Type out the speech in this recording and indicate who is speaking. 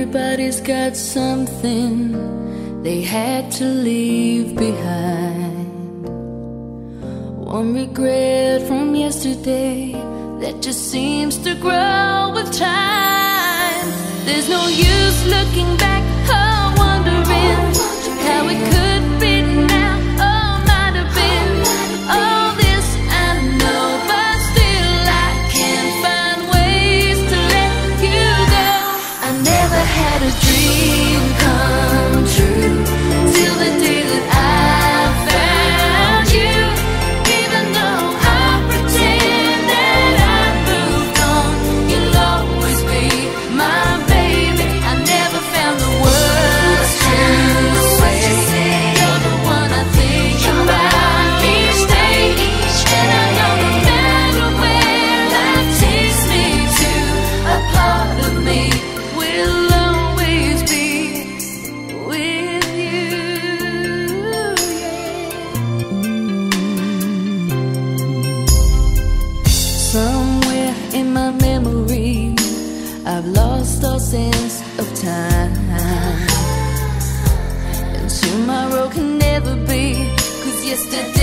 Speaker 1: Everybody's got something they had to leave behind. One regret from yesterday that just seems to grow with time. There's no use looking back or wondering how it could be now or might have been. All this I know, but still I can't find ways to let you go. I never had a dream come true till the day that I found you. Even though I pretend that I moved on, you'll always be my baby. I never found the words to say. You're the one I think about each day, and I know no matter where life takes me to, a part of me will always be with you. Somewhere in my memory, I've lost all sense of time, and tomorrow can never be, 'cause yesterday